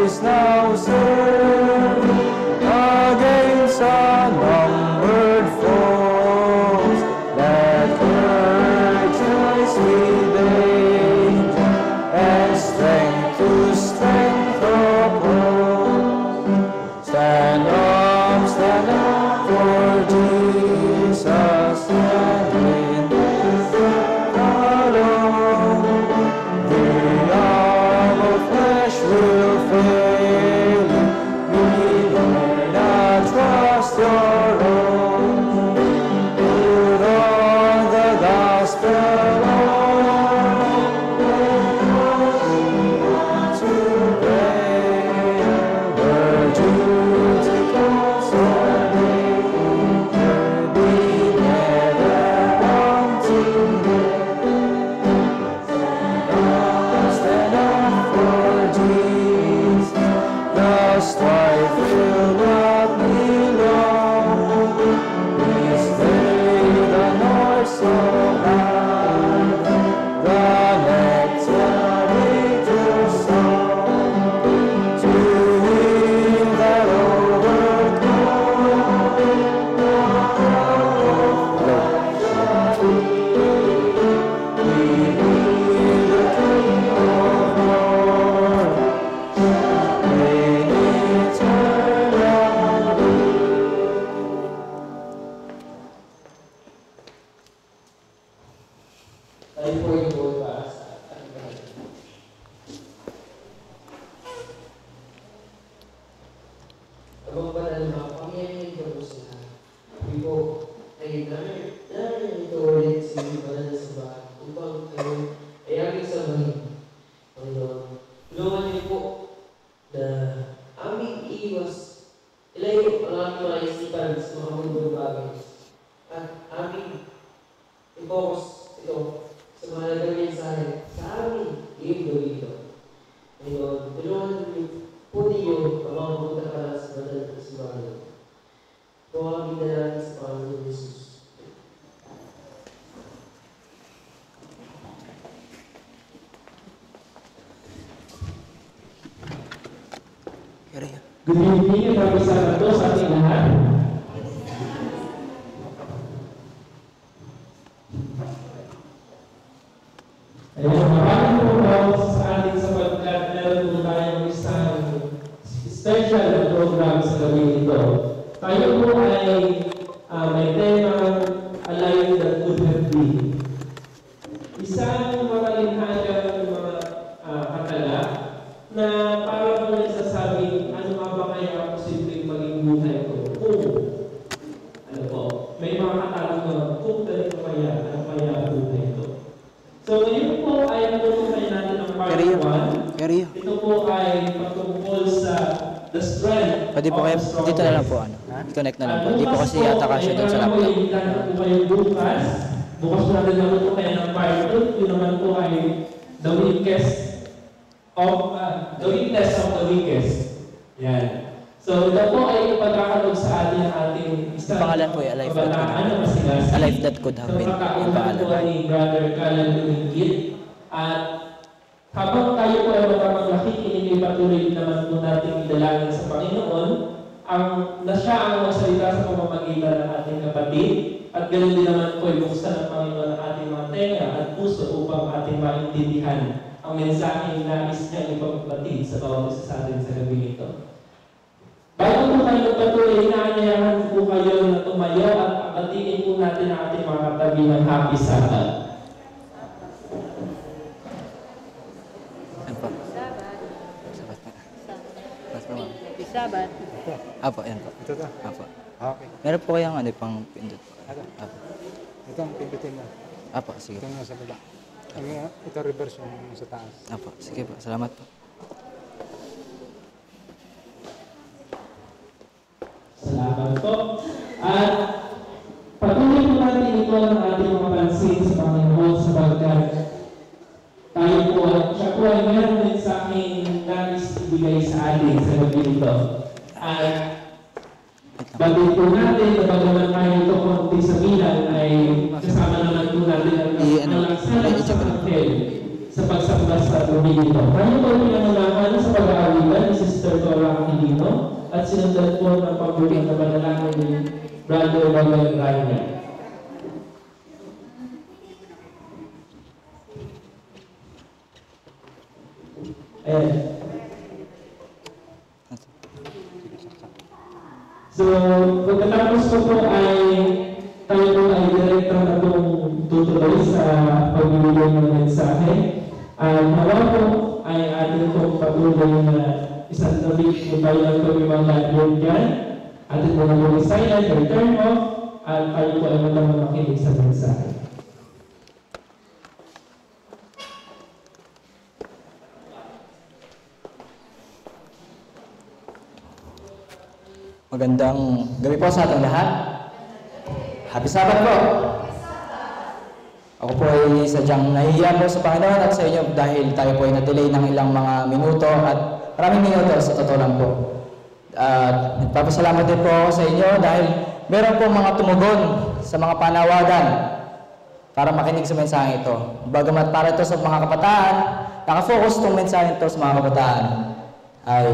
is now served against unnumbered foes that courage with danger and strength to strength oppose. Stand up for Jesus and in this alone. The arm of flesh will fail you, neither not trust your own. Put on the gospel to pray, where duty calls your name, be never wanting. Stand up for Jesus, the strife will not be long. Please lay the noise so high, the nectar song, to him that Tayo po yung buhay para sa ating bahay. Abang banal na pangyayari ko sa sabi ko, ay namin ito ulit sa banal na sabahan upang kayo ay aming sabahin. Panginoon, tulungan niyo po na aming iiwas, ilayo ang aming mga isipan sa mga mundong bagay at aming i-focus ito sa mga nagawin mensahe sa aming libro dito. Ngayon, tulungan niyo po ninyo ang mga pumunta para sa banal na simbahan. Ito ang aming dalangin sa Panginoon Jesus. Good evening, maraming salamat po sa ating lahat. Ayan, maraming po sa atin sapagkat meron po tayong isang special program sa gabi ito. Tayo po ay may temang Alive That Could Have Been. Isang matalinhagang mga katala na para po nagsasabing ano nga ba kaya posibleng maging buhay ko kung ano po, may mga katanong na kung ganito kaya, ano kaya buhay ko. So ngayon po ay natutunan natin ang part 1. Ito po ay patungkol sa the strength Pwede po kayo, dito na lang po, connect na lang po. Hindi po kasi yata kasya doon sa laptop. Bukas po natin natutunan ng part 2. Yun naman po ay the weakest of the weakness of the weakest. Yan. So, ito po ay ipagkakalog sa atin ang ating isang pangalan po ay Alive That Could Have Been. Alive That Could Have Been. Yung pangalan po ni Brother Kalan Lumingkit. At habang tayo po ay magkamaglaki, patuloy din naman po natin idalangin sa Panginoon na siya ang magsalita sa pamamagitan ng ating kapatid. At ganoon din naman po ay buksan ng Panginoon ang ating mga tenga at puso upang ating maintindihan ang mensahe na nais niya ipagpatid sa bawat isa sa atin sa gabi ito. Bago po tayo patuloy, inaanyayahan po kayo na tumayo at batiin po natin ang ating mga katabi ng Happy Sabbath. Sabat. Apo, yan po. Ito to? Apo. Okay. Meron po kayang pang pindot po. Ito? Apo. Ito ang pindutin mo. Apo, sige. Ito nga sa baba. Ito reverse yung sa taas. Apo, sige po. Salamat po. Salamat po. At patuloy po natin ito ang ating mga pansin sa Panginoon sapagkat tayo po at siya po ay meron din sa aking nais ibigay sa atin sa gabi ito. At bagay po natin na bagaman tayo ito konti sa bilang ay kasama naman po natin ang nalasalan sa Angel sa pagsaklas sa gabi ito. Tayo po ay pinangunahan sa pag-aawitan ni Sister at sinundan po ng pagbulit na panalangin ni Brother Logan Rania. Ayan. So, pagkatapos ko po ay tayo po ay direkta na itong tutuloy sa pagbibigay ng mensahe. Nawa po ay atin itong patuloy na isang tabi kung tayo lang ito yung mga God dyan. Atin po na po silent, return off, at tayo po ay matang makinig sa mensahe. Magandang gabi po sa ating lahat. Happy Sabbath po! Ako po ay sadyang nahihiya po sa Panginoon at sa inyo dahil tayo po ay na-delay ng ilang mga minuto at maraming minuto sa totoo lang po. Nagpapasalamat din po ako sa inyo dahil meron po mga tumugon sa mga panawagan para makinig sa mensahe ito. Bagamat para ito sa mga kabataan, nakafocus itong mensahe ito sa mga kabataan ay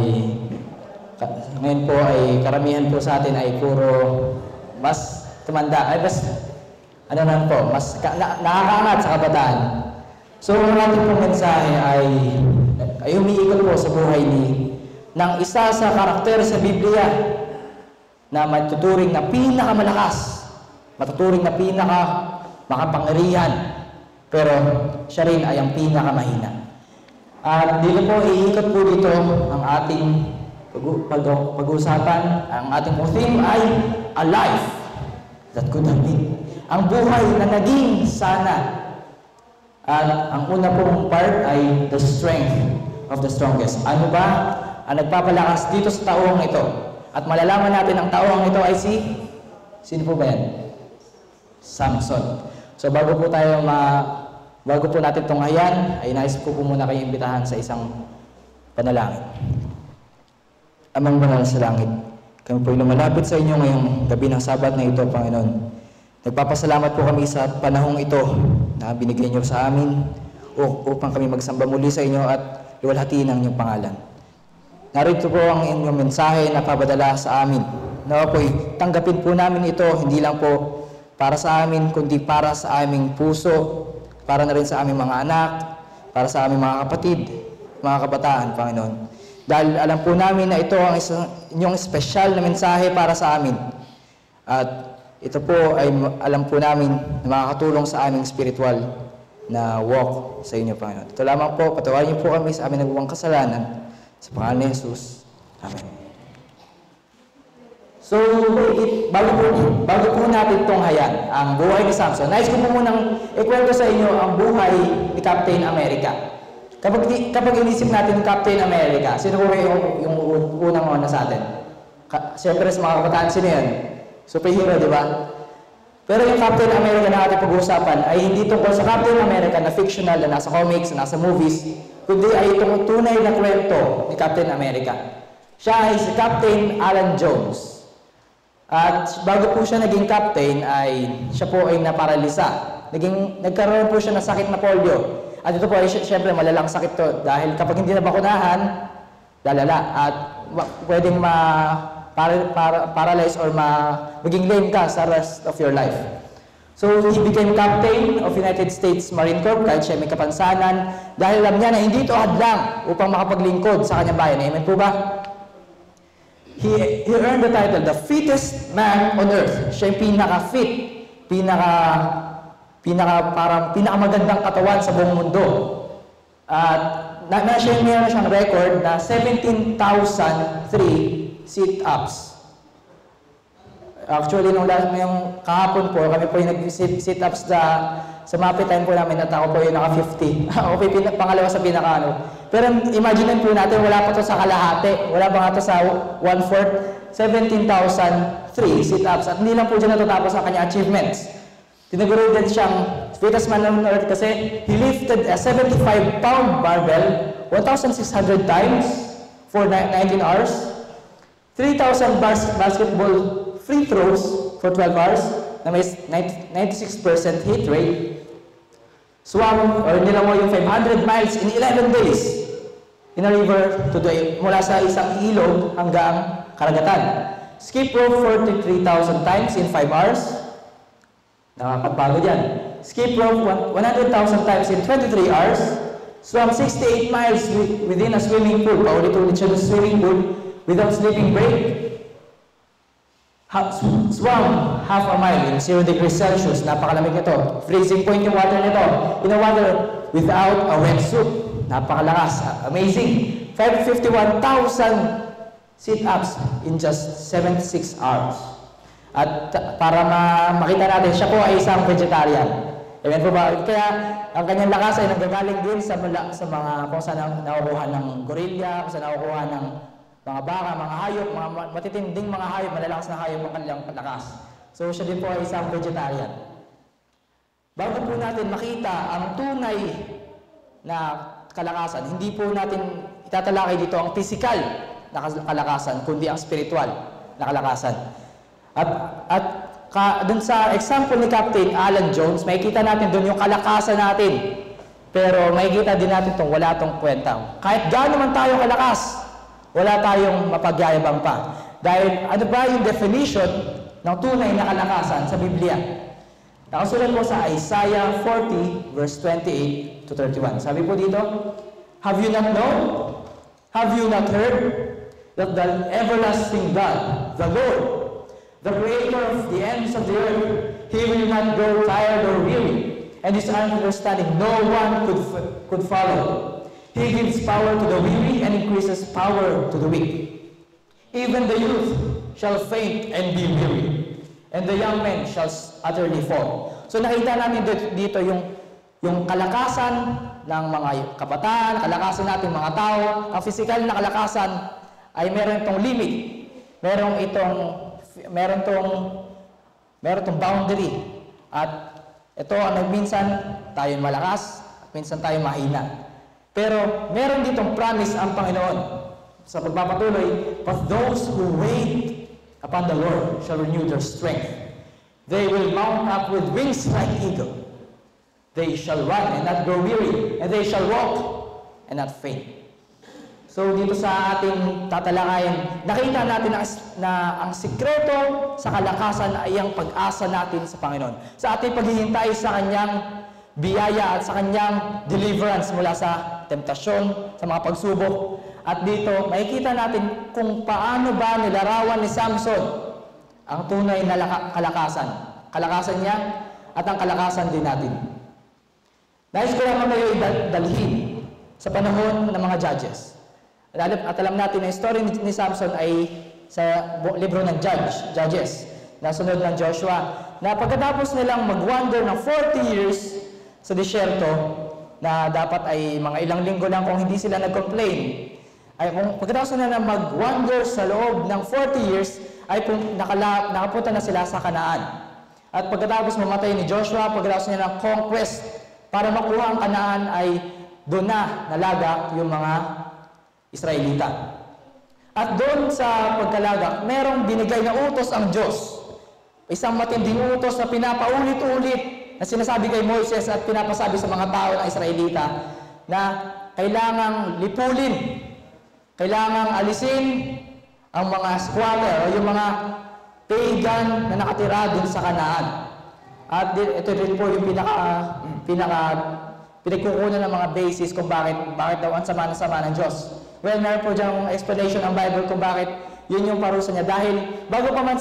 ngayon po ay karamihan po sa atin ay puro mas tumanda, ay mas ano naman po, mas nakakaangat sa kabataan. So ang ating pong mensahe ay umiikot po sa buhay ng isa sa karakter sa Biblia na matuturing na pinakamalakas, matuturing na makapangyarihan, pero siya rin ay ang pinakamahina. At dito po iikot po dito ang ating pag-uusapan. Ang ating theme ay a life that could have been. Ang buhay na naging sana. At ang una pong part ay the strength of the strongest. Ano ba ang nagpapalakas dito sa taong ito? At malalaman natin ang taong ito ay sino po ba yan? Samson. So bago po natin tunghayan, ay nais ko po muna kayo imbitahan sa isang panalangin. Amang banal sa langit, kami po'y lumalapit sa inyo ngayong gabi ng Sabat na ito, Panginoon. Nagpapasalamat po kami sa panahong ito na binigay niyo sa amin upang kami magsamba muli sa inyo at luwalhatiin ang inyong pangalan. Narito po ang inyong mensahe na papadala sa amin. Nawa po'y tanggapin po namin ito, hindi lang po para sa amin, kundi para sa aming puso, para na rin sa aming mga anak, para sa aming mga kapatid, mga kabataan, Panginoon. Dahil alam po namin na ito ang inyong espesyal na mensahe para sa amin. At ito po ay alam po namin na makakatulong sa aming spiritual na walk sa inyo, Panginoon. Ito lamang po, patawarin niyo po kami sa aming nagawang kasalanan. Sa pangalan ni Jesus. Amen. So, bago po natin tunghayan ang buhay ni Samson, nais ko po munang ikwento sa inyo ang buhay ni Captain America. Kapag inisip natin Captain America, sino po yung unang sa atin? Siyempre sa mga kabataan, sino yan? Superhero, di ba? Pero yung Captain America na ating pag-uusapan ay hindi tungkol sa Captain America na fictional, na nasa comics, na nasa movies, kundi ay itong tunay na kwento ni Captain America. Siya ay si Captain Alan Jones. At bago po siya naging captain, siya po ay naparalisa. Nagkaroon po siya ng sakit na polio. At ito po ay siyempre malalang sakit to dahil kapag hindi nabakunahan, lalala at pwedeng paralyze or maging lame ka sa rest of your life. So he became captain of United States Marine Corps kahit siya may kapansanan dahil alam niya na hindi ito hadlang upang makapaglingkod sa kanyang bayan. Amen po ba? He earned the title, the fittest man on earth. Siya yung pinaka-fit, pinakamagandang katawan sa buong mundo. At meron siyang record na 17,003 sit-ups. Actually, nung kahapon po, kami po yung nag-sit-ups sa MAPE time po namin at ako po yung naka-50. Ako po yung pangalawa sa pinaka-ano. Pero imagine po natin, wala pa to sa kalahati. Wala pa nga to sa 1/4, 17,003 sit-ups. At hindi lang po dyan natatapos ang kanyang achievements. Tinaguridan siyang fittest man on earth kasi he lifted a 75-pound barbell 1,600 times for 19 hours, 3,000 basketball free throws for 12 hours na may 96% hit rate, swam or nilangoy yung 500 miles in 11 days. in a river mula sa isang ilog hanggang karagatan. Skip rope 43,000 times in 5 hours. Nakakapagod yan. Skip rope 100,000 times in 23 hours. Swam 68 miles within a swimming pool. Paulit-ulit siya ng swimming pool without sleeping break. Swam half a mile in 0 degrees Celsius. Napakalamig nito. Freezing point yung water nito. In a water without a wetsuit. Napakalakas. Amazing. 551,000 sit-ups in just 76 hours. At para makita natin, siya po ay isang vegetarian. Amen po ba? Kaya ang kanyang lakas ay nanggagaling din sa mga kung saan nakukuha ng gorilla, kung saan nakukuha ng mga baka, mga hayop, mga matitinding mga hayop, malalakas na hayop ang kanilang lakas. So siya din po ay isang vegetarian. Bago po natin makita ang tunay na kalakasan, hindi po natin itatalakay dito ang physical na kalakasan, kundi ang spiritual na kalakasan. At dun sa example ni Captain Alan Jones, makikita natin dun yung kalakasan natin. Pero makikita din natin itong wala itong kwenta. Kahit gaano man tayo kalakas, wala tayong mapagyayabang pa. Dahil ano ba yung definition ng tunay na kalakasan sa Biblia? Nakasulat po sa Isaiah 40 verse 28 to 31. Sabi po dito, have you not known? Have you not heard that the everlasting God, the Lord, the creator of the ends of the earth, he will not grow tired or weary, and his understanding no one could follow. He gives power to the weary and increases power to the weak. Even the youth shall faint and be weary, and the young men shall utterly fall. So nakita natin dito yung kalakasan ng mga kabataan, kalakasan natin mga tao, ang physical na kalakasan ay meron itong limit, meron itong boundary. At ito ang minsan tayo malakas, minsan tayo mahina. Pero meron ditong promise ang Panginoon sa pagpapatuloy, but those who wait upon the Lord shall renew their strength. They will mount up with wings like eagle. They shall run and not grow weary, and they shall walk and not faint. So dito sa ating tatalakayin, nakita natin na ang sikreto sa kalakasan ay ang pag-asa natin sa Panginoon. Sa ating paghihintay sa Kanyang biyaya at sa Kanyang deliverance mula sa temptasyon, sa mga pagsubok. At dito, makikita natin kung paano ba nilarawan ni Samson ang tunay na kalakasan. Kalakasan niya at ang kalakasan din natin. Nais ko lang kayo dalhin sa panahon ng mga judges. At alam natin na yung story ni Samson ay sa libro ng Judges, na sunod ng Joshua, na pagkatapos nilang mag-wander ng 40 years sa disyerto, na dapat ay mga ilang linggo lang kung hindi sila nag-complain, ay kung pagkatapos nila mag-wander sa loob ng 40 years, ay nakapunta na sila sa Kanaan. At pagkatapos mamatay ni Joshua, pagkatapos niya ng conquest, para makuha ang Kanaan ay doon na nalagak yung mga Israelita. At doon sa pagkalagak, merong binigay na utos ang Diyos. Isang matinding utos na pinapaulit-ulit na sinasabi kay Moises at pinapasabi sa mga tao ng Israelita na kailangang lipulin, kailangang alisin ang mga squatter o yung mga pagan na nakatira doon sa Kanaan. At ito din po yung pinagkukunan ng mga basis kung bakit daw ang sama ng Diyos. Well, meron po dyan explanation ng Bible kung bakit yun yung parusa niya. Dahil bago pa man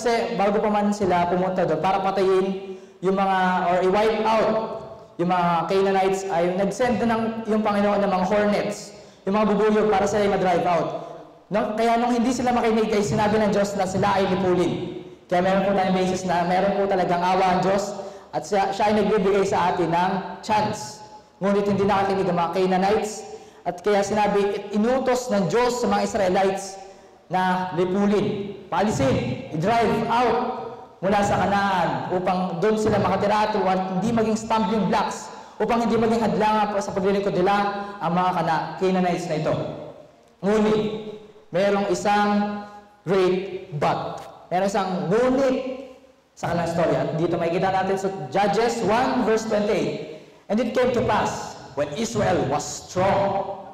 sila pumunta doon para patayin yung mga, or i-wipe out yung mga Canaanites, ay nag-send ng yung Panginoon ng mga hornets, yung mga bubuyog para sila ay ma-drive out. Kaya nung hindi sila makinig, ay sinabi ng Diyos na sila ay lipulin. Kaya meron po tayong basis na meron po talagang awa ang Diyos at siya ay nagbibigay sa atin ng chance. Ngunit hindi nakakinig ang mga Canaanites. At kaya sinabi, inutos ng Diyos sa mga Israelites na lipulin, paalisin, i-drive out mula sa Kanaan upang doon sila makatira at hindi maging stumbling blocks, upang hindi maging hadlangan sa paglilingkod nila ang mga Canaanites na ito. Ngunit, mayroong isang great but. Mayroong isang ngunit sa kanilang story. At dito makikita natin sa Judges 1 verse 28. And it came to pass, when Israel was strong,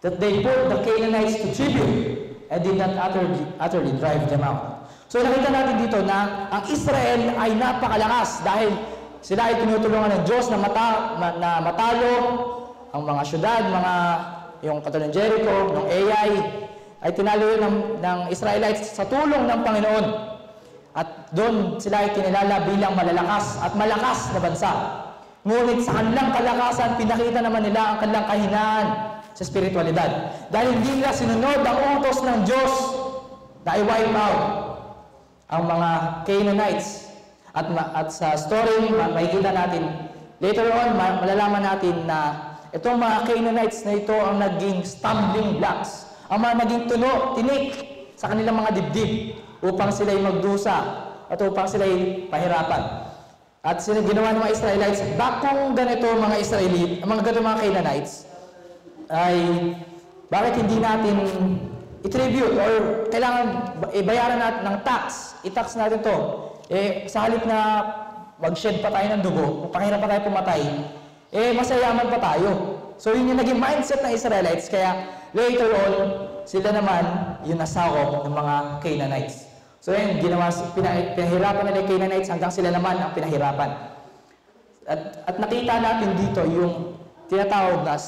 that they put the Canaanites to tribute and did not utterly drive them out. So nakita natin dito na ang Israel ay napakalakas dahil sila ay tinutulungan ng Diyos na matalo ang mga syudad, yung katulad ng Jericho, ng Ai, ay tinalo yun ng Israelites sa tulong ng Panginoon. At doon sila ay kinilala bilang malalakas at malakas na bansa. Ngunit sa kanilang kalakasan, pinakita naman nila ang kanilang kahinaan sa spiritualidad. Dahil hindi nila sinunod ang utos ng Diyos na i-wipe out ang mga Canaanites. At sa story, makikita natin, later on, malalaman natin na itong mga Canaanites na ito ang naging stumbling blocks, ang mga naging tinik sa kanilang mga dibdib upang sila'y magdusa at upang sila'y pahirapan. At ginawa ng mga Israelites, bakong ganito mga mga Canaanites, ay bakit hindi natin i-tribute or kailangan ibayaran natin ng tax, i-tax natin to. Sa halip na mag-shed pa tayo ng dugo, pahirap pa tayo pumatay, masayaman pa tayo. So yun yung naging mindset ng Israelites, kaya later on, sila naman yung nasakop ng mga Canaanites. So yun, pinahirapan nila yung Canaanites hanggang sila naman ang pinahirapan. At nakita natin dito yung tinatawag na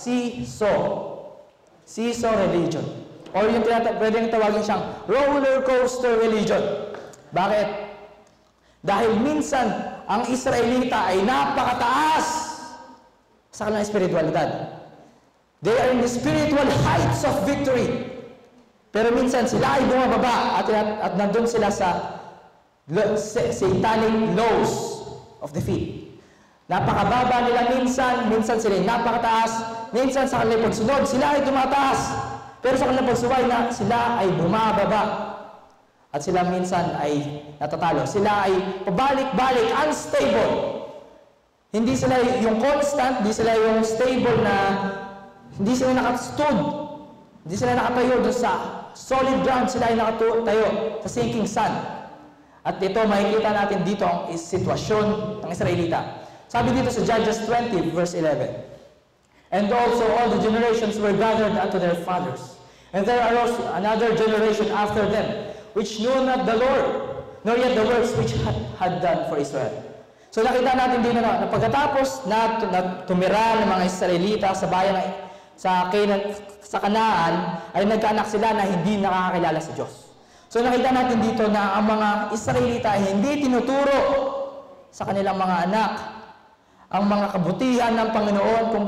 seesaw religion. Or yung pwedeng tawagin siyang roller coaster religion. Bakit? Dahil minsan, ang Israelita ay napakataas sa kanilang espiritualidad. They are in the spiritual heights of victory. Pero minsan sila ay bumababa at nandun sila sa satanic lows of defeat. Napakababa nila minsan sila ay napakataas, minsan sa kanilang pagsunod, sila ay tumataas. Pero sa kanilang pagsuway na sila ay bumababa. At sila minsan ay natatalo. Sila ay pabalik-balik, unstable. Hindi sila yung constant, hindi sila yung stable na hindi sila nakastood. Hindi sila nakatayo doon sa solid ground. Sila ay nakatayo sa sinking sun. At ito, makikita natin dito ang sitwasyon ng Israelita. Sabi dito sa Judges 20, verse 11. And also all the generations were gathered unto their fathers. And there arose another generation after them, which knew not the Lord, nor yet the works which had done for Israel. So nakita natin din na pagkatapos na tumira ng mga Israelita sa bayan sa Kanaan, ay nagkaanak sila na hindi nakakakilala sa Diyos. So nakita natin dito na ang mga Israelita ay hindi tinuturo sa kanilang mga anak ang mga kabutihan ng Panginoon, kung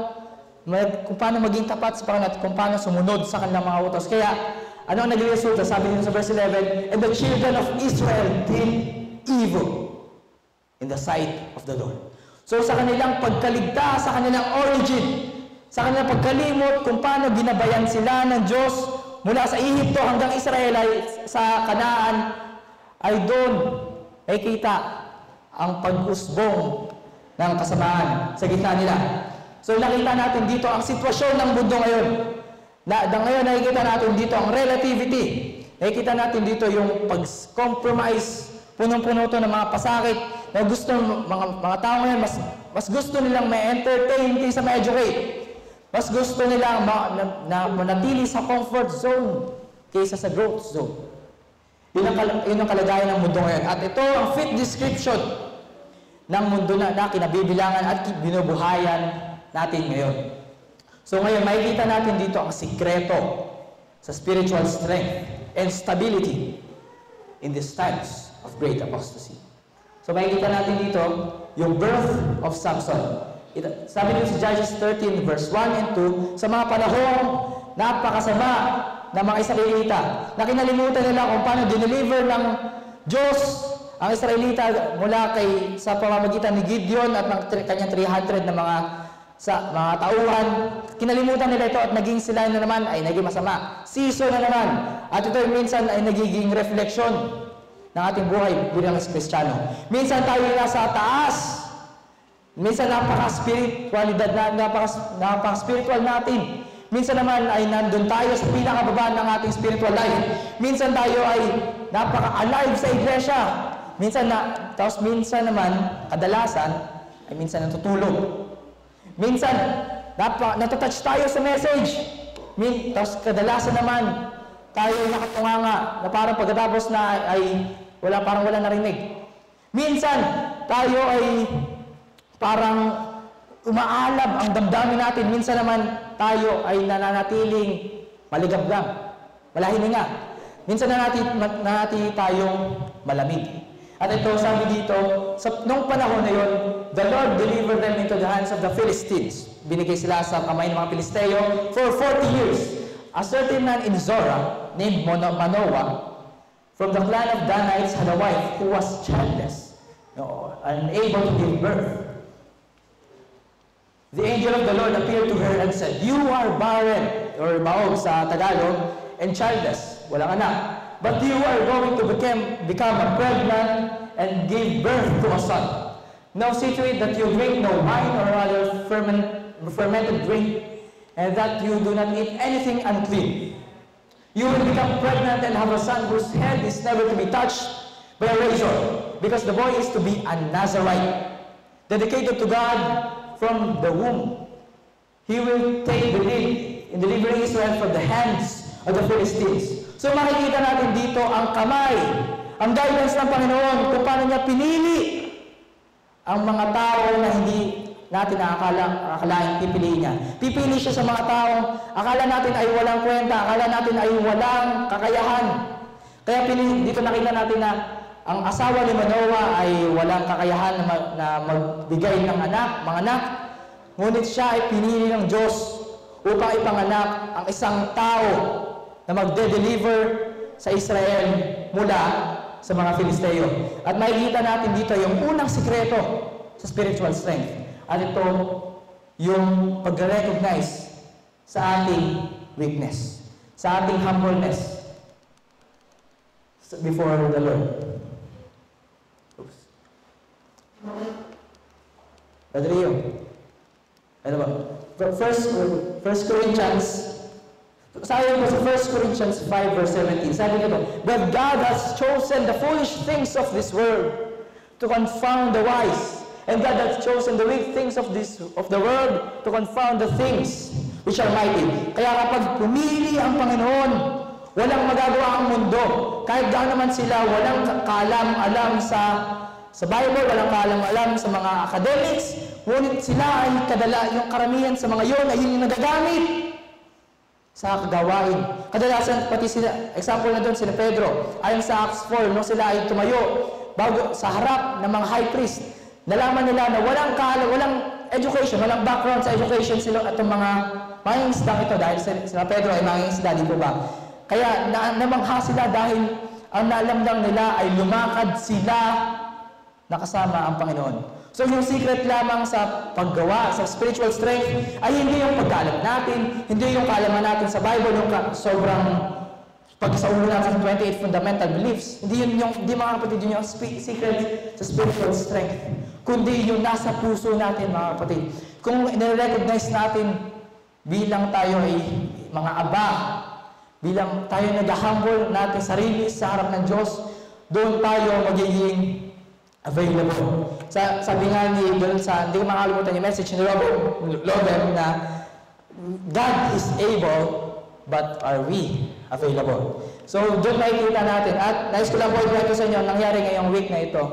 paano maging tapat sa Panginoon at kung paano sumunod sa kanilang mga utos. Kaya ano ang naging resulta? Sabi dito sa verse 11, and the children of Israel did evil in the sight of the Lord. So sa kanilang pagkaligtas, sa kanilang origin, sa kanilang pagkalimot, kung paano ginabayan sila ng Diyos mula sa Ehipto hanggang Israel ay sa Kanaan, ay doon ay kita ang pag-usbong ng kasamaan sa gitna nila. So nakita natin dito ang sitwasyon ng mundo ngayon. Ngayon nakikita natin dito ang relativity. Nakikita natin dito yung pag-compromise, punong-puno to ng mga pasakit na gusto mga tao ngayon, mas gusto nilang ma-entertain kaysa ma-educate. Mas gusto nilang na manatili sa comfort zone kaysa sa growth zone. Yun ang kalagayan ng mundo ngayon. At ito ang fit description ng mundo na kinabibilangan at binubuhayan natin ngayon. So ngayon, makikita natin dito ang sikreto sa spiritual strength and stability in these times of great apostasy. So makikita natin dito yung birth of Samson. Sabi dito sa Judges 13 verse 1 and 2, sa mga panahong napakasama ng mga Israelita, na kinalimutan nila kung paano dineliver ng Diyos ang Israelita mula sa pamamagitan ni Gideon at ng kanyang 300 na mga tauhan. Kinalimutan nila ito at naging sila na naman ay naging masama. Season na naman. At ito minsan ay nagiging refleksyon ng ating buhay bilang Kristiyano. Minsan tayo nasa taas. Minsan napaka-spiritual natin. Minsan naman ay nandun tayo sa pinakababa ng ating spiritual life. Minsan tayo ay napaka-alive sa iglesia. Minsan naman, kadalasan, ay minsan natutulog. Minsan, natatouch tayo sa message. Tapos kadalasan naman, tayo ay nakatunganga na parang pagkatapos na ay parang wala narinig. Minsan, tayo ay parang umaalab ang damdamin natin. Minsan naman, tayo ay nananatiling maligabgam, wala hininga. Minsan nanatili tayong malamig. At ito, sabi dito, nung panahon na yun, the Lord delivered them into the hands of the Philistines. Binigay sila sa kamay ng mga Pilisteo for 40 years. A certain man in Zorah, named Manoah, from the clan of Danites, had a wife who was childless, unable to give birth. The angel of the Lord appeared to her and said, "You are barren," or baog sa Tagalog, "and childless," walang anak. "But you are going to become a pregnant and give birth to a son. Now see to it that you drink no wine or other fermented drink, and that you do not eat anything unclean. You will become pregnant and have a son whose head is never to be touched by a razor, because the boy is to be a Nazarite, dedicated to God from the womb. He will take the lead in delivering Israel from the hands of the Philistines." So makikita natin dito ang kamay, ang guidance ng Panginoon kung paano niya pinili ang mga tao na hindi natin akalain pipiliin niya. Pipili siya sa mga taong akala natin ay walang kwenta, akala natin ay walang kakayahan. Kaya dito nakita natin na ang asawa ni Manoah ay walang kakayahan na magbigay ng mga anak. Ngunit siya ay pinili ng Diyos upang ipanganak ang isang tao na magde-deliver sa Israel mula sa mga Filisteo. At makikita natin dito yung unang sikreto sa spiritual strength. At ito, yung pag-recognize sa ating weakness, sa ating humbleness before the Lord. Oops. Brother Rio, ano ba? First Corinthians, sabi mo sa 1 Corinthians 5 verse 17, sabi nito, "But God has chosen the foolish things of this world to confound the wise, and God has chosen the weak things of the world to confound the things which are mighty." Kaya kapag pumili ang Panginoon, walang magagawa ang mundo. Kahit gaano naman sila, walang kaalam-alam sa Bible, walang kaalam-alam sa mga academics, ngunit sila ay yung karamihan sa mga yun ay yun yung nagagamit sa kagawain. Kadalasan, pati sila, example na doon, sila Pedro, ayon sa Acts 4, nung sila ay tumayo sa harap ng mga high priest, nalaman nila na walang education, walang background sa education sila at itong mga mangingisda ito dahil sila Pedro ay mangingisda, di po ba? Kaya namangha sila dahil ang naalam lang nila ay lumakad sila na kasama ang Panginoon. So yung secret lamang sa paggawa, sa spiritual strength, ay hindi yung pagkaalam natin, hindi yung kaalaman natin sa Bible, yung sobrang pagkasaulo natin sa 28 fundamental beliefs. Hindi mga kapatid, yun yung secret sa spiritual strength. Kundi yung nasa puso natin, mga kapatid. Kung nire-recognize natin bilang tayo ay mga aba, bilang tayo nag-humble natin sarili sa harap ng Diyos, doon tayo magiging available. Sabi nga ni doon hindi ko makalimutan yung message ni Robert na God is able, but are we available? So doon makikita natin. At nais ko lang po i-point sa inyo nangyari ngayong week na ito.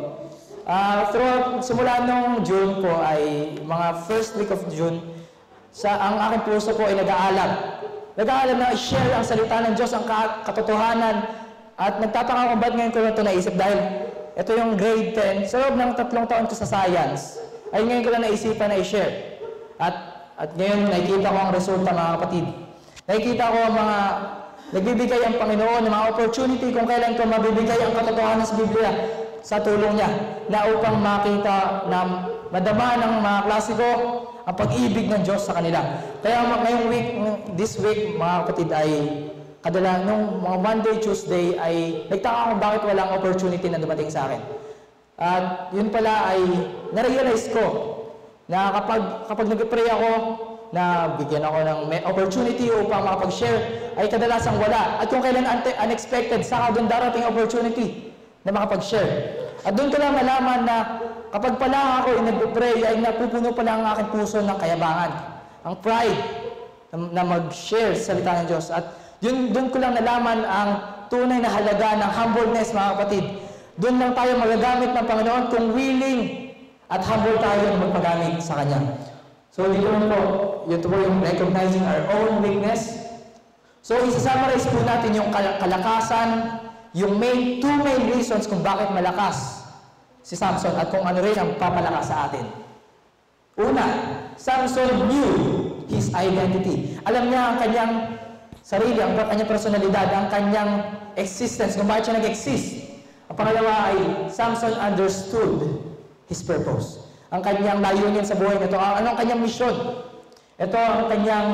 Simula nung June po ay mga first week of June, ang aking puso po ay nag-aalab. Nag-aalab na i-share ang salita ng Diyos, ang katotohanan. At nagtataka kung ba't ngayon ko ito naisip dahil ito yung grade 10. Sa loob ng 3 taon ko sa science, ay ngayon ko lang naisipan na i-share. At ngayon, nakikita ko ang resulta, mga kapatid. Nakikita ko ang mga nagbibigay ang Panginoon ng mga opportunity kung kailan ko mabibigay ang katotohanan sa Biblia sa tulong niya na upang makita na madama ng mga klasiko ang pag-ibig ng Diyos sa kanila. Kaya ngayong this week, mga kapatid, ay nung mga Monday, Tuesday, ay nagtaka kung bakit walang opportunity na dumating sa akin. At yun pala ay na-realize ko na kapag nag-pray ako, na bigyan ako ng opportunity upang makapag-share, ay kadalasang wala. At kung kailan unexpected, saka doon darating opportunity na makapag-share. At doon ko lang malaman na kapag pala ako nag-pray, ay napupuno pala ang aking puso ng kayabangan, ang pride. na mag-share sa salita ng Diyos. At doon ko lang nalaman ang tunay na halaga ng humbleness, mga kapatid. Doon lang tayo magagamit ng Panginoon kung willing at humble tayo na magpagamit sa Kanya. So dito lang po, yun po yung recognizing our own weakness. So isa-summarize po natin yung kalakasan, yung two main reasons kung bakit malakas si Samson at kung ano rin ang papalakas sa atin. Una, Samson knew his identity. Alam niya ang kanyang sarili, ang kanyang personalidad, ang kanyang existence, kung bakit siya nag-exist. Ang pangalawa ay Samson understood his purpose. Ang kanyang layunin sa buhay nito, ano ang kanyang mission. Ito ang kanyang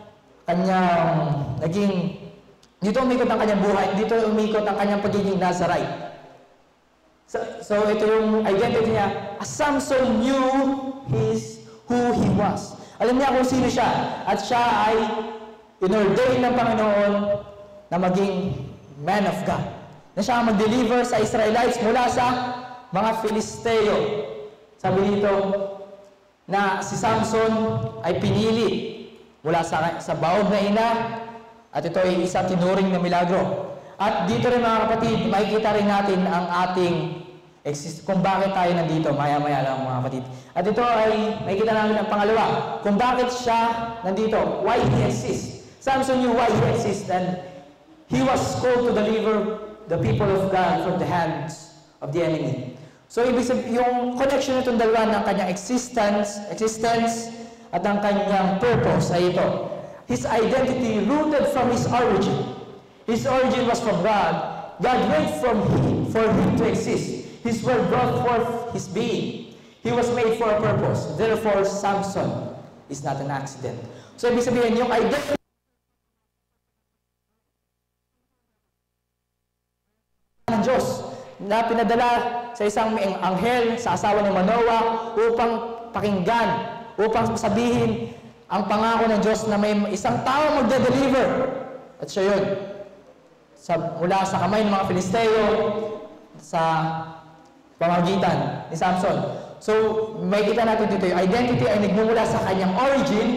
naging, dito umikot ang kanyang buhay, dito umikot ang kanyang pagiging Nazarite. So ito yung identity niya. Samson knew who he was. Alam niya kung sino siya. At siya ay inordain ng Panginoon na maging man of God. Na siya ang mag-deliver sa Israelites mula sa mga Filisteo. Sabi dito na si Samson ay pinili mula sa baog na ina at ito ay isang tinuring na milagro. At dito rin mga kapatid, makikita rin natin ang ating kung bakit tayo nandito, maya-maya lang mga kapatid. At ito ay makikita namin ang pangalawa, kung bakit siya nandito, why he exists. Samson knew why he exists and he was called to deliver the people of God from the hands of the enemy. So ibig sabihin, yung connection nitong dalawa ng kanyang existence at ang kanyang purpose ay ito. His identity rooted from his origin. His origin was from God. God made for him to exist. His word brought forth his being. He was made for a purpose. Therefore, Samson is not an accident. So ibig sabihin, yung identity ng Diyos na pinadala sa isang anghel sa asawa ni Manoah upang pakinggan, upang sabihin ang pangako ng Diyos na may isang tao magde-deliver. At siya yun. Mula sa kamay ng mga Filisteo sa pamagitan ni Samson. So, may kita natin dito, yung identity ay nagmumula sa kanyang origin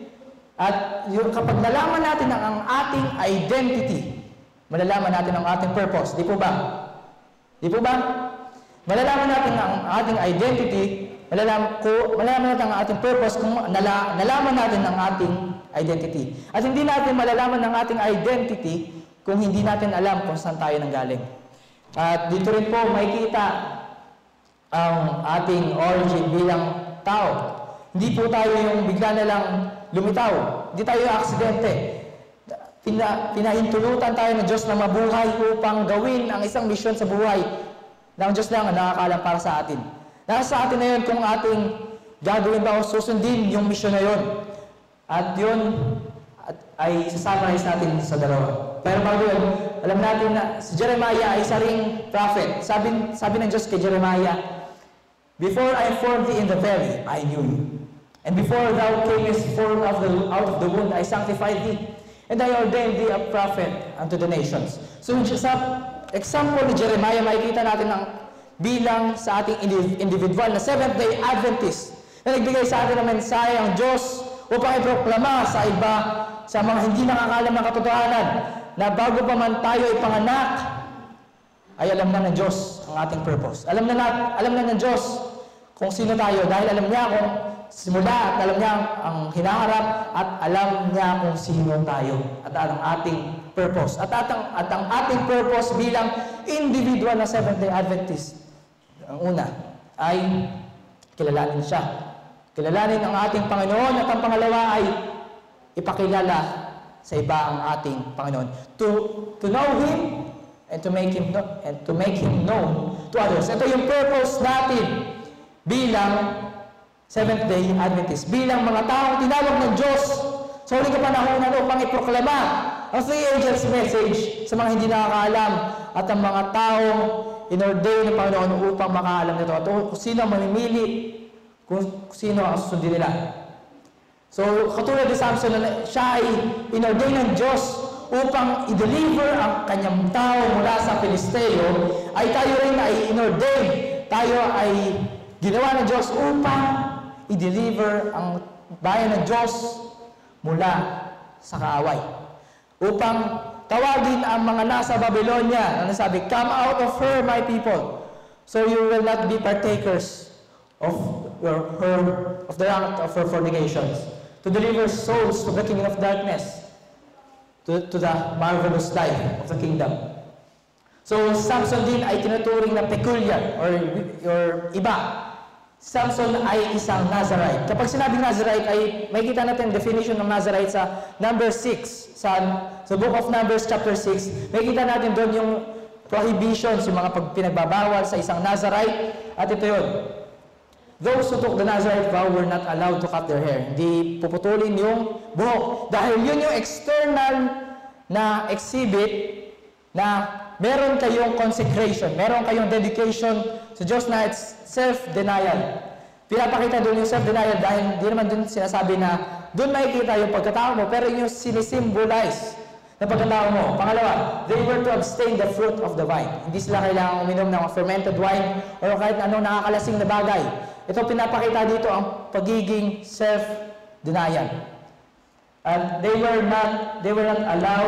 at kapag nalaman natin ang ating identity, malalaman natin ang ating purpose. Di po ba? Di po ba? Malalaman natin ang ating identity, malalaman natin ang ating purpose kung nalaman natin ang ating identity. At hindi natin malalaman ang ating identity kung hindi natin alam kung saan tayo nanggaling. At dito rin po makikita ang ating origin bilang tao. Hindi po tayo yung bigla na lang lumitaw. Hindi tayo yung aksidente. Pinahintulutan tayo ng Diyos na mabuhay upang gawin ang isang misyon sa buhay ng Diyos lang ang nakakaalam para sa atin. Nasa atin na yun kung ating gagawin ba o susundin yung misyon na yun. At yun ay sasummarize natin sa dalawa. Pero bago yun, alam natin na si Jeremiah ay isa ring prophet. Sabi ng Diyos kay Jeremiah, "Before I formed thee in the belly, I knew you. And before thou camest forth out of the womb, I sanctified thee. And I ordained thee a prophet unto the nations." So sa example ni Jeremiah, makikita natin ang bilang sa ating individual na Seventh-day Adventist na nagbigay sa atin ng mensahe ang Diyos upang iproklama sa iba, sa mga hindi nakakalam ng katotohanan, na bago pa man tayo ipanganak, ay alam na ng Diyos ang ating purpose. Alam na ng Diyos kung sino tayo dahil alam niya kung simula at alam niya ang hinaharap at alam niya kung sino tayo at ang ating purpose. At ang ating purpose bilang individual na Seventh-day Adventist, ang una ay kilalanin siya. Kilalanin ang ating Panginoon at ang pangalawa ay ipakilala sa iba ang ating Panginoon. To know Him and to make Him known to others. Ito yung purpose natin bilang Seventh-day Adventist. Bilang mga taong tinawag ng Diyos sa huling kapanahonan upang iproklama ang three angels message sa mga hindi nakakaalam at ang mga taong inordain ng Panginoon upang makaalam nito. At kung sino ang mamimili, kung sino ang susundin nila. So, katulad ni Samson, siya ay inordain ng Diyos upang i-deliver ang kanyang tao mula sa Filisteo, ay tayo rin ay inordain. Tayo ay ginawa ng Diyos upang i-deliver ang bayan ng Diyos mula sa kaaway. Upang tawagin ang mga nasa Babylonia na nasabi, "Come out of her, my people, so you will not be partakers of the act of her fornications, to deliver souls to the kingdom of darkness, to the marvelous life of the kingdom." So, Samson din ay tinuturing na peculiar or iba. Samson ay isang Nazarite. Kapag sinabing Nazarite ay makikita natin definition ng Nazarite sa number 6, sa book of Numbers chapter 6. Makikita natin doon yung prohibitions, yung mga pinagbabawal sa isang Nazarite. At ito yun. Those who took the Nazarite vow were not allowed to cut their hair. Hindi puputulin yung buhok. Dahil yun yung external na exhibit na meron kayong consecration, meron kayong dedication sa Diyos na it's self-denial. Pinapakita doon yung self-denial dahil di naman doon sinasabi na doon makikita yung pagkatao mo, pero yung sinisimbolize na pagkatao mo. Pangalawa, they were to abstain the fruit of the vine. Hindi sila kailangang uminom ng fermented wine o kahit anong nakakalasing na bagay. Ito pinapakita dito ang pagiging self-denial. And they were not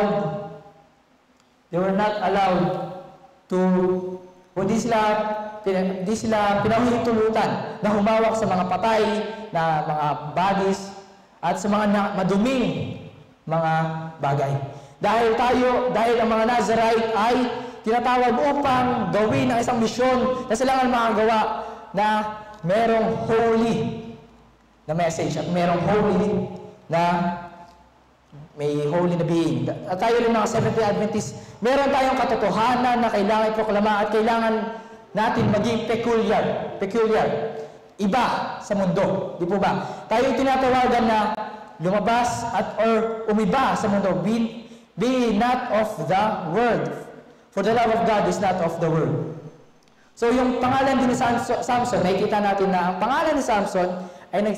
allowed to, hindi sila pinahihintulutan na humawak sa mga patay na mga bodies at sa mga maduming mga bagay. Dahil ang mga Nazarite ay tinatawag upang gawin ang isang misyon na sila ang makagawa na merong holy na message at merong holy na may holy na being. At tayo rin mga Seventh-day Adventists, meron tayong katotohanan na kailangan iproklama at kailangan natin maging peculiar. Iba sa mundo. Di po ba? Tayo tinatawagan na lumabas or umiba sa mundo. Be not of the world. For the love of God is not of the world. So yung pangalan din ni Samson, nakikita natin na ang pangalan ni Samson ay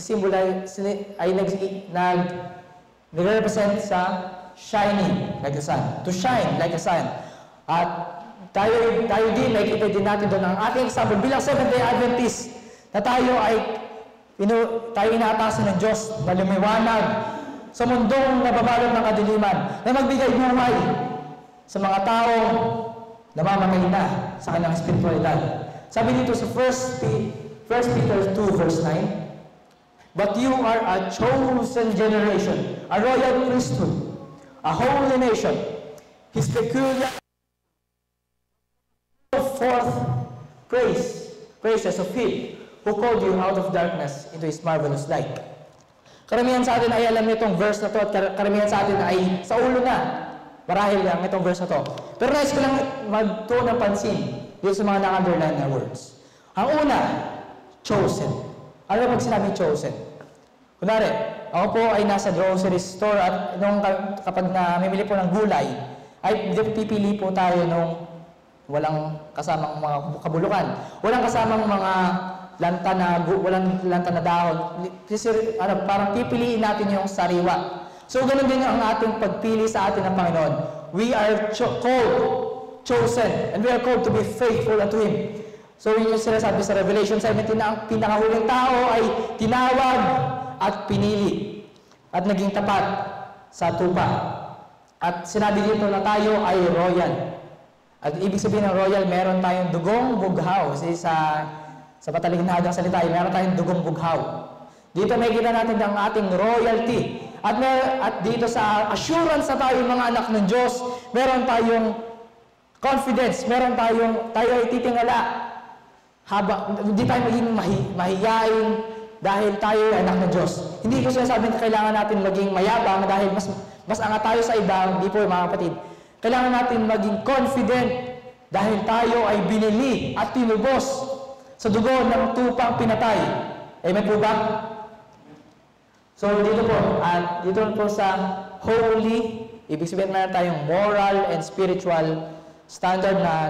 nag-represent sa shining like a sun. To shine like a sun. At tayo din, nakikita din natin doon ang ating example bilang Seventh-day Adventist na tayo inaatasan ng Diyos na lumiwanag sa mundong nababalot ng kadiliman, na magbigay buhay sa mga taong namamangina sa kanilang espiritualidad. Sabi dito sa 1 Peter 2 verse 9, "But you are a chosen generation, a royal priesthood, a holy nation, His peculiar forth praises of Him who called you out of darkness into His marvelous light." Karamihan sa atin ay alam nitong verse na to at karamihan sa atin ay sa ulo na. Marahil lang itong verse na to. Pero nais ko lang magtuon ng pansin dito sa mga naka-underline na words. Ang una, chosen. Ano pag sinabing chosen? Kunwari, ako po ay nasa grocery store at kapag namimili po ng gulay, ay pipili po tayo nung walang kasamang mga kabulukan. Walang kasamang mga walang lanta na dahon. Parang pipiliin natin yung sariwa. So, ganun din ang ating pagpili sa atin ng Panginoon. We are chosen, and we are called to be faithful unto Him. So, yun yung sinasabi sa Revelation 17 na ang pinakahuling tao ay tinawag at pinili at naging tapat sa tupa. At sinabi dito na tayo ay royal. At ibig sabihin ng royal, meron tayong dugong bughaw. Kasi sa patalinhagang salita, meron tayong dugong bughaw. Dito makikita natin ang ating royalty. At dito sa assurance na tayo mga anak ng Diyos, meron tayong confidence, tayo ay titingala. Hindi tayo maging mahiyain dahil tayo ay anak ng Diyos. Hindi ko sinasabi na kailangan natin maging mayabang dahil mas angat tayo sa iba, hindi po mga kapatid. Kailangan natin maging confident dahil tayo ay binili at tinubos sa dugo ng tupang pinatay. Amen po ba? So dito po sa holy, ibig sabihin na tayong moral and spiritual standard na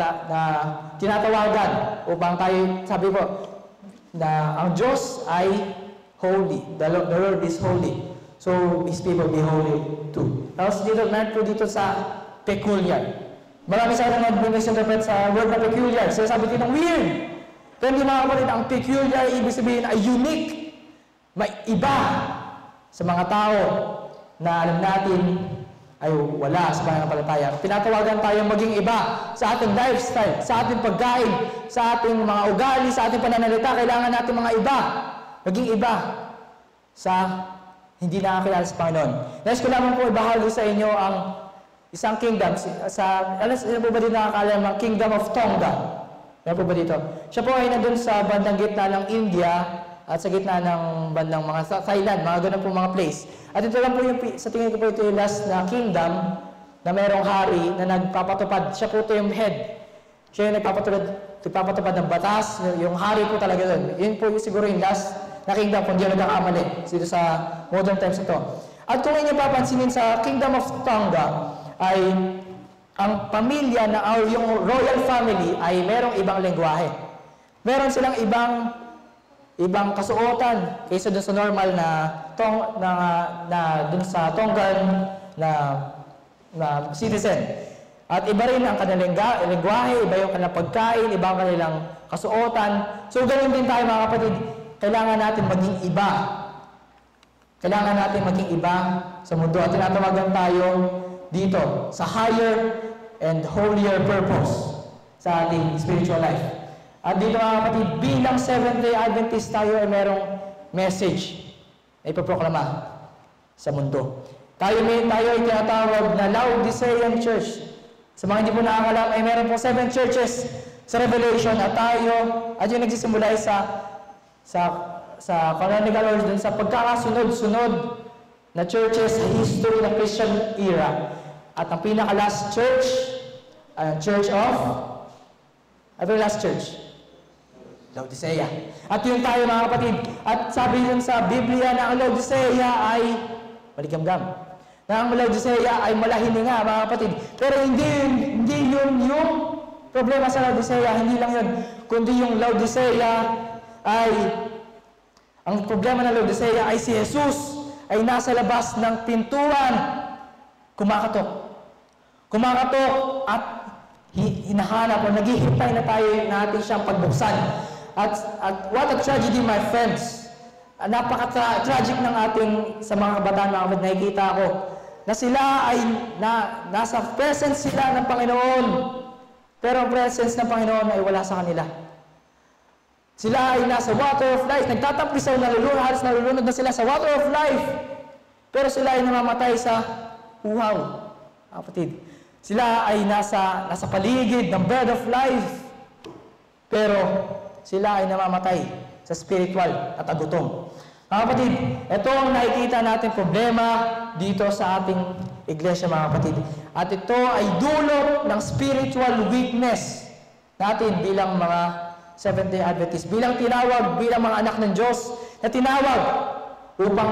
tinatawagan upang tayo, sabi po, na ang Diyos ay holy. The Lord is holy. So His people be holy too. Tapos dito sa peculiar. Marami sa atin nag-misinterpret sa word na peculiar. Sabi dito ng weird. Pero hindi mga kapatid, ang peculiar, ibig sabihin ay unique. May iba sa mga tao. na alam natin ay wala sa pananampalataya. Tinatawagan tayo maging iba sa ating lifestyle, sa ating pagkain, sa ating mga ugali, sa ating pananalita. Kailangan natin mga iba, maging iba sa hindi nakakilala sa Panginoon. Nais ko lamang po ibahagi sa inyo ang isang kingdom. Alam po ba dito nakakala ng Kingdom of Tonga? Alam po ba dito? Siya po ay nandun sa bandang gitna ng India at sa gitna ng bandang mga Thailand, mga ganun po mga place. At ito lang po yung, sa tingin ko po ito yung last na kingdom na mayroong hari na nagpapatupad. Siya po ito yung head. Siya yung nagpapatupad ng batas, yung hari po talaga doon. Yun po yung siguro yung last na kingdom kung di nagkakamali dito sa modern times ito. At kung inyo papansinin sa Kingdom of Tonga ay ang pamilya na yung royal family ay merong ibang lengguwahe. Meron silang ibang kasuotan kaysa dun sa normal na dun sa Tongan na citizen. At iba rin ang kanilang lengguwahe, iba yung kanilang pagkain, iba ang kanilang kasuotan. So ganoon din tayo mga kapatid, kailangan natin maging iba. Kailangan natin maging iba sa mundo at tinatawagan tayo dito sa higher and holier purpose sa ating spiritual life. At dito mga kapatid, bilang Seventh-day Adventist tayo ay merong message na ipaproklama sa mundo. Tayo ay tinatawag na Laodicean Church. Sa mga hindi po nakakalam, ay meron po 7 churches sa Revelation at tayo, at yung nagsisimula ay sa canonical order dun sa pagkakasunod-sunod na churches sa history ng Christian era. At ang pinaka-last church, Church of, last church? Laodicea. At yun tayo mga kapatid. At sabi yun sa Biblia na ang Laodicea ay maligamgam. Na ang Laodicea ay malahininga mga kapatid. Pero hindi yun yung problema sa Laodicea. Hindi lang yun. Kundi yung Laodicea ay, ang problema ng Laodicea ay si Jesus ay nasa labas ng pintuan. Kumakatok at hinahanap o naghihintay na tayo natin siyang pagbuksan. At what a tragedy, my friends. Napaka-tragic ng ating sa mga kabataan mga kapatid, nakikita ko na sila ay nasa presence sila ng Panginoon. Pero ang presence ng Panginoon ay wala sa kanila. Sila ay nasa water of life. Nagtatampisaw, halos nalulunod na sila sa water of life. Pero sila ay namamatay sa uhaw. Kapatid, sila ay nasa paligid ng bread of life. Pero sila ay namamatay sa spiritual at gutom. Mga kapatid, ito ang nakikita natin problema dito sa ating iglesia mga kapatid. At ito ay dulot ng spiritual weakness natin bilang mga Seventh-day Adventist. Bilang tinawag, bilang mga anak ng Diyos na tinawag upang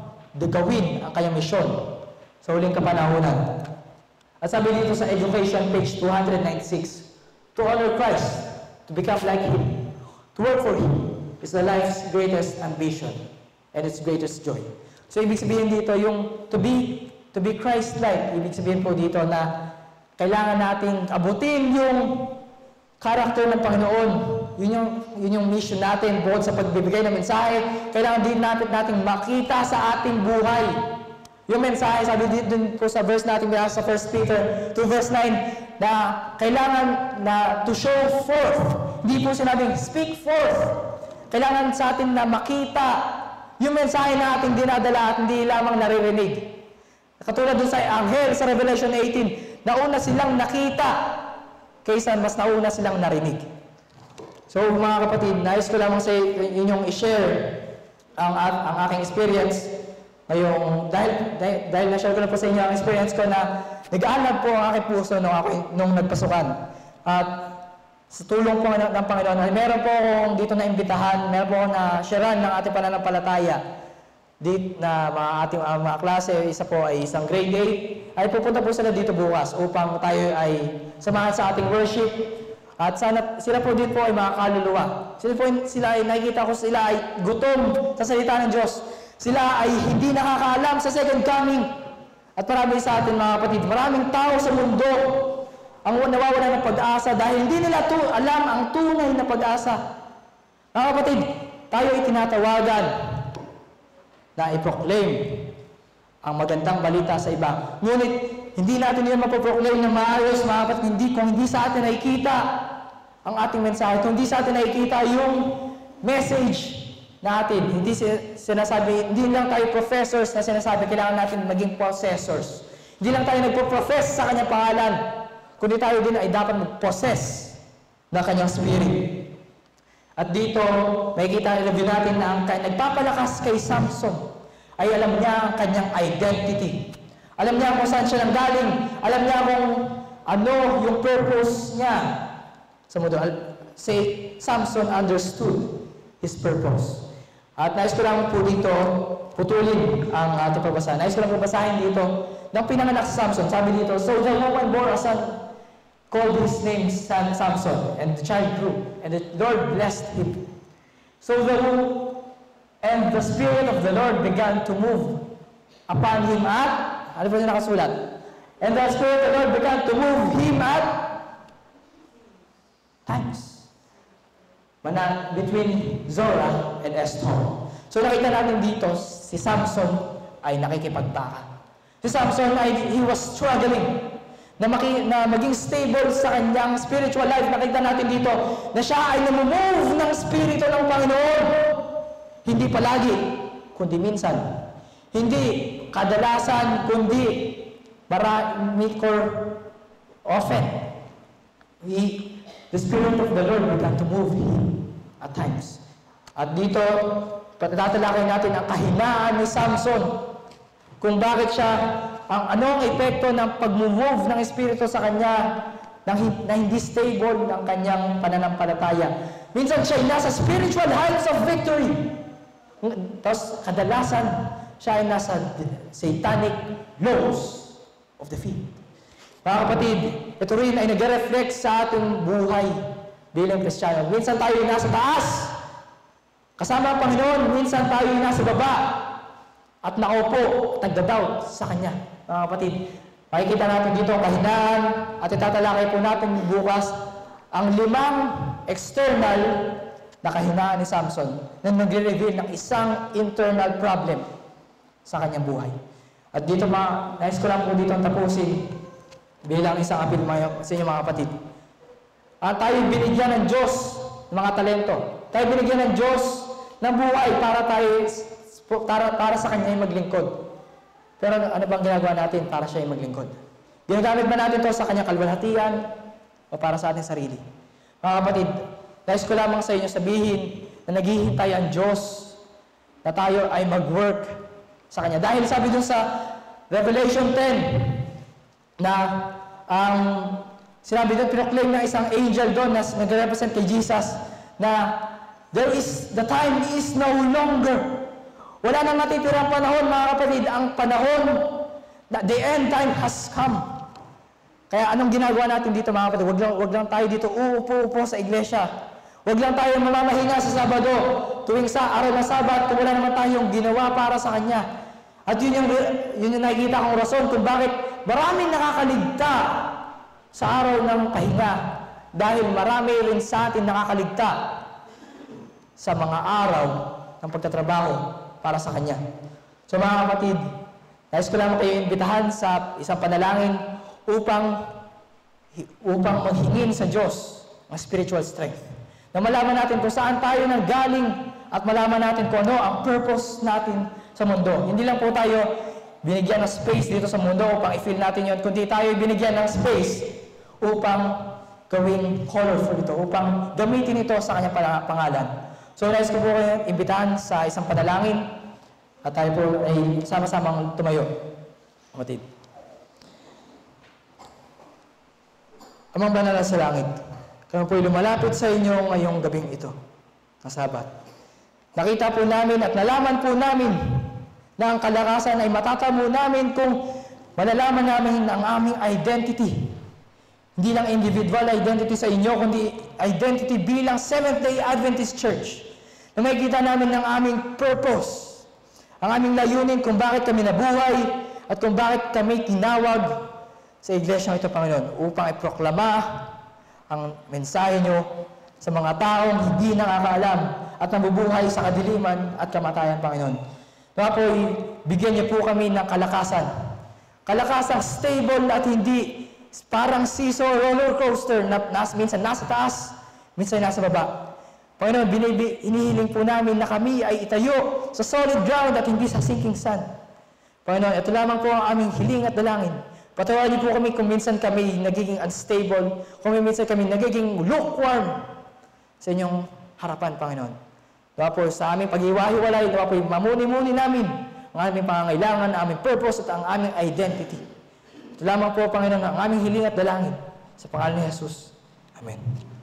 gawin ang kanyang misyon sa huling kapanahunan. At sabi dito sa Education, page 296, to honor Christ, to become like Him, to work for Him, is the life's greatest ambition and its greatest joy. So, ibig sabihin dito, yung to be Christ-like, ibig sabihin po dito na kailangan nating abutin yung character ng Panginoon. Yun yung mission natin, bukod sa pagbibigay ng mensahe, kailangan din natin makita sa ating buhay. Yung mensahe, sabi dito po sa verse natin sa 1 Peter 2 verse 9, na kailangan na to show forth. Hindi po sinabing speak forth. Kailangan sa atin na makita yung mensahe na ating dinadala at hindi lamang naririnig. Katulad dun sa Anghel sa Revelation 18, nauna silang nakita kaysa mas nauna silang narinig. So mga kapatid, nais ko lamang sa inyong i-share ang aking experience. Ngayong, dahil na-share ko na po sa inyo ang experience ko na nag-aanab po ang aking puso nung nagpasukan. At sa tulong po ng Panginoon, ay meron po akong dito na imbitahan, meron po akong na-sharean ng ating pananampalataya. Dito na mga klase, isa po ay isang grade 8, ay pupunta po sila dito bukas upang tayo ay samahan sa ating worship. At sana, sila po dito po ay mga kaluluwa. Sila ay nakikita ko sila ay gutom sa salita ng Diyos. Sila ay hindi nakakaalam sa second coming. At marami sa atin mga kapatid, maraming tao sa mundo ang nawawala ng pag-asa dahil hindi nila alam ang tunay na pag-asa. Mga kapatid, tayo ay tinatawagan na i-proclaim ang magandang balita sa iba. Ngunit, hindi natin yan mapoproclaim na maayos, mga kapatid, kung hindi sa atin nakikita ang ating mensahe, kung hindi sa atin nakikita yung message natin. Hindi lang tayo professors na sinasabi, kailangan natin maging possessors. Hindi lang tayo nagpo-profess sa kanyang pangalan, kundi tayo din ay dapat mag-possess ng kanyang spirit. At dito, makikita review natin na ang nagpapalakas kay Samson ay alam niya ang kanyang identity. Alam niya kung saan siya nanggaling. Alam niya kung ano yung purpose niya sa mundo. Say, Samson understood his purpose. At nais ko lang po dito putulin ang ating pagbasa. Nais ko lang po basahin dito ng pinanganak si Samson. Sabi dito, so the woman bore a son, called his name Samson, and the child grew, and the Lord blessed him. So the Spirit of the Lord began to move upon him at, ano po yung nakasulat? And the Spirit of the Lord began to move him at times. Between Zorah and Eshtaol. So nakita natin dito, si Samson ay nakikipagtakan. Si Samson he was struggling na maging stable sa kanyang spiritual life. Nakita natin dito na siya ay namumove ng Espiritu ng Panginoon. Hindi palagi, kundi minsan. Hindi kadalasan, kundi marami or often. The Spirit of the Lord began to move him at times. At dito, patatalakay natin ang kahinaan ni Samson. Kung bakit siya, ano ang epekto ng pag-move ng Espiritu sa kanya na hindi stable ang kanyang pananampalataya. Minsan siya ay nasa spiritual heights of victory. Tapos kadalasan siya ay nasa satanic lows of defeat. Mga kapatid, ito rin ay nag-reflect sa ating buhay bilang Kristiyano. Minsan tayo ay nasa taas, kasama ang Panginoon. Minsan tayo ay nasa baba at nakaupo, nagda-doubt sa Kanya. Mga kapatid, makikita natin dito ang kahinaan at itatalakay po natin bukas ang 5 external na kahinaan ni Samson na nagre-reveal ng isang internal problem sa kanyang buhay. At dito nais ko lang po dito ang tapusin bilang isang apil sa inyo mga kapatid. At tayo binigyan ng Diyos ng mga talento. Tayo binigyan ng Diyos ng buhay para sa Kanya ay maglingkod. Pero ano bang ginagawa natin para siya ay maglingkod? Ginagamit ba natin ito sa Kanyang kalwalhatian o para sa ating sarili? Mga kapatid, nais ko lamang sa inyo sabihin na naghihintay ang Diyos na tayo ay mag-work sa Kanya. Dahil sabi dun sa Revelation 10 na sinabi doon, pinoclaim ng isang angel doon na nag-represent kay Jesus na the time is no longer. Wala nang natitirang panahon, mga kapatid. Ang panahon, the end time has come. Kaya anong ginagawa natin dito, mga kapatid? Wag lang tayo dito uupo-upo sa iglesia. Wag lang tayo mamamahinga sa Sabado. Tuwing sa araw ng Sabat, kung wala naman tayong ginawa para sa Kanya. At yun yung nakikita kong rason kung bakit maraming nakakaligta sa araw ng pahinga. Dahil marami rin sa atin nakakaligta sa mga araw ng pagtatrabaho para sa Kanya. So mga kapatid, nais ko lang kayo imbitahan sa isang panalangin upang maghingin sa Diyos ng spiritual strength. Na malaman natin kung saan tayo nanggaling at malaman natin kung ano ang purpose natin sa mundo. Hindi lang po tayo binigyan ng space dito sa mundo upang i-feel natin yun, kundi tayo binigyan ng space upang gawing colorful ito, upang gamitin ito sa Kanyang pangalan. So, nais ko po kayo imbitahan sa isang panalangin at tayo po ay sama-samang tumayo. Kapatid. Amang banal sa langit, kami po ay lumalapit sa inyo ngayong gabing ito, ng Sabat. Nakita po namin at nalaman po namin na ang kalakasan ay matatamo namin kung malalaman namin ang aming identity. Hindi lang individual identity sa inyo, kundi identity bilang Seventh-day Adventist Church. Na makikita namin ng aming purpose, ang aming layunin kung bakit kami nabuhay at kung bakit kami tinawag sa iglesia ito, Panginoon, upang iproklama ang mensahe nyo sa mga taong hindi nakakaalam at nabubuhay sa kadiliman at kamatayan, Panginoon. Nawa po, bigyan niyo po kami ng kalakasan. Kalakasang stable at hindi parang seesaw roller coaster na minsan nasa taas, minsan nasa baba. Panginoon, inihiling po namin na kami ay itayo sa solid ground at hindi sa sinking sand. Panginoon, ito lamang po ang aming hiling at dalangin. Patawarin niyo po kami kung minsan kami nagiging unstable, kung minsan kami nagiging lukewarm sa inyong harapan, Panginoon. Nawa po sa aming pag-iwahiwalay, nawa po mamuni-muni namin ang aming pangangailangan, ang aming purpose at ang aming identity. Ito lamang po, Panginoon, ang aming hiling at dalangin sa pangalan ni Jesus. Amen.